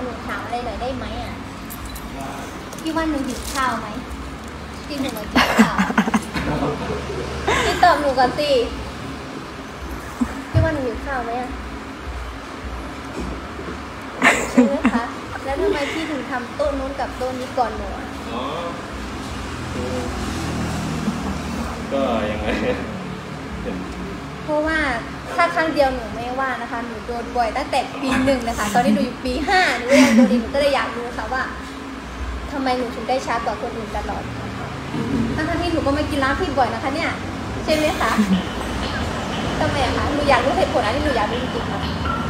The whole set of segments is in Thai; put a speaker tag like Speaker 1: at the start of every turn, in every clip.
Speaker 1: หนูถามอะไรหน่อยได้ไหมอ่ะพี่ว่าหนูหิวข้าวไหมที่หนูมากินข้าวพี่ตอบหนูก่อนสิพี่ว่าหนูหิวข้าวไหมอ่ะใช่ไหมคะแล้วทำไมพี่ถึงทำโต๊ะนู้นกับโต๊ะนี้ก่อนหนูอ่ะ
Speaker 2: ก็ยังไง
Speaker 1: เพราะว่าถ้าครั้งเดียวหนูไม่ว่านะคะหนูโดนบ่อยตั้งแต่ปี 1นะคะตอนนี้หนูอยู่ปี 5หนูยังโดนอีกหนูก็เลยอยากรู้ค่ะว่าทำไมหนูถึงได้ช้ากว่าคนอื่นตลอดทั้งที่หนูก็ไม่กินร้านพี่บ่อยนะคะเนี่ยใช่ไหมคะทำไมคะหนูอยากรู้เหตุผลอันนี้หนูอยากรู้จริงๆค่ะ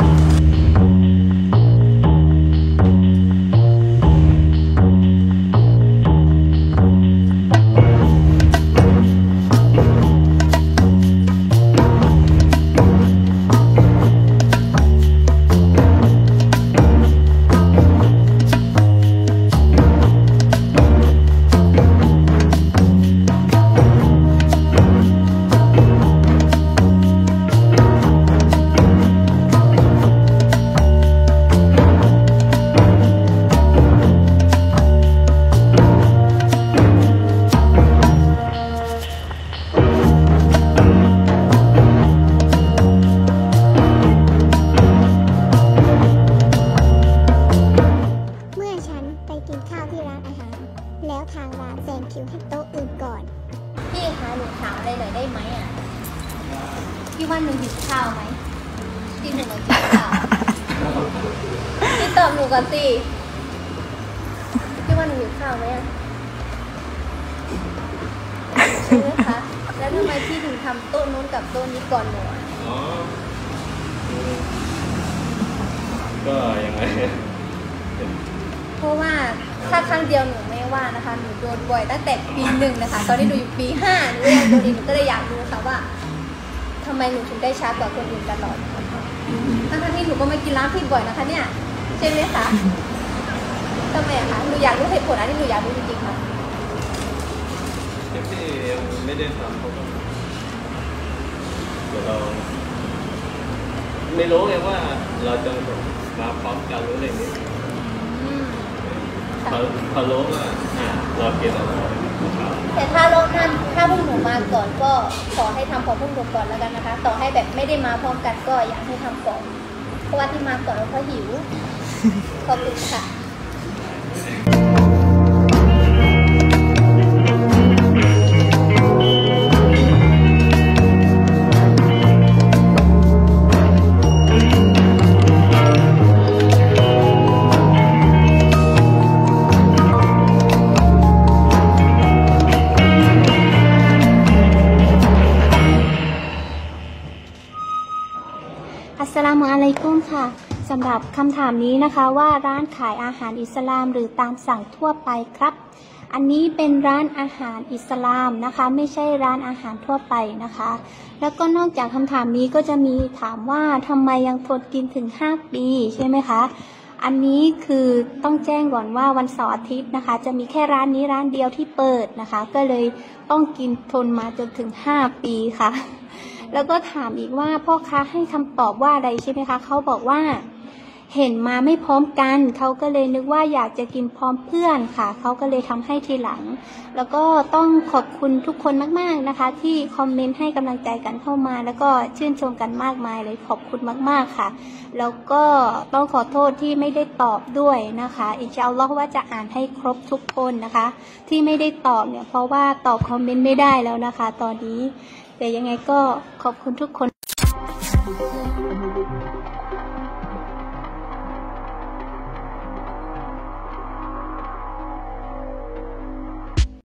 Speaker 3: แล้วทางร้านแซงคิวให้โต๊ะอื่นก่อน
Speaker 1: พี่คะหนูถามอะไรหน่อยได้ไหมอ่ะพี่ว่าหนูหิวข้าวไหมที่หนูมากินข้าวพี่ตอบหนูก่อนสิพี่ว่าหนูหิวข้าวไหมอ่ะใช่ไหมคะแล้วทำไมพี่ถึงทำโต๊ะนู้นกับโต๊ะนี้ก่อนหนูอ่ะ
Speaker 2: ก็ยังไง
Speaker 1: เพราะว่าถ้าครั้งเดียวหนูไม่ว่านะคะหนูโดนบ่อยตั้งแต่ปี 1นะคะตอนนี้หนูอยู่ปี 5หนูยังโดนอีกหนูก็เลยอยากรู้ค่ะว่าทำไมหนูถึงได้ช้ากว่าคนอื่นตลอดทั้งที่หนูก็ไม่กินร้านพี่บ่อยนะคะเนี่ยใช่ไหมคะทำไมคะหนูอยากรู้เหตุผลอันนี้หนูอยากรู้จริงๆค่ะ
Speaker 2: ที่ยังไม่ได้ทำเขาก็เดี๋ยวเราไม่รู้ไงว่าเราจะมาพร้อมกันรู้อะไรนี้พอรู้ว่าเราเกินอะไร
Speaker 1: แต่ถ้าพวกหนูมาก่อนก็ขอให้ทำของพวกหนูก่อนแล้วกันนะคะต่อให้แบบไม่ได้มาพร้อมกันก็อยากให้ทำก่อนเพราะว่าที่มาก่อนเพราะหิวขอบคุณค่ะ
Speaker 3: อัสสลามุอะลัยกุมค่ะสำหรับคำถามนี้นะคะว่าร้านขายอาหารอิสลามหรือตามสั่งทั่วไปครับอันนี้เป็นร้านอาหารอิสลามนะคะไม่ใช่ร้านอาหารทั่วไปนะคะแล้วก็นอกจากคำถามนี้ก็จะมีถามว่าทำไมยังทนกินถึง5 ปีใช่ไหมคะอันนี้คือต้องแจ้งก่อนว่าวันเสาร์อาทิตย์นะคะจะมีแค่ร้านนี้ร้านเดียวที่เปิดนะคะก็เลยต้องกินทนมาจนถึง5 ปีค่ะแล้วก็ถามอีกว่าพ่อค้าให้คำตอบว่าอะไรใช่ไหมคะเขาบอกว่าเห็นมาไม่พร้อมกันเขาก็เลยนึกว่าอยากจะกินพร้อมเพื่อนค่ะเขาก็เลยทำให้ทีหลังแล้วก็ต้องขอบคุณทุกคนมากๆนะคะที่คอมเมนต์ให้กำลังใจกันเข้ามาแล้วก็ชื่นชมกันมากมายเลยขอบคุณมากๆค่ะแล้วก็ต้องขอโทษที่ไม่ได้ตอบด้วยนะคะอินชาอัลลอฮ์ว่าจะอ่านให้ครบทุกคนนะคะที่ไม่ได้ตอบเนี่ยเพราะว่าตอบคอมเมนต์ไม่ได้แล้วนะคะตอนนี้แต่ยังไงก็ขอบคุณทุกคน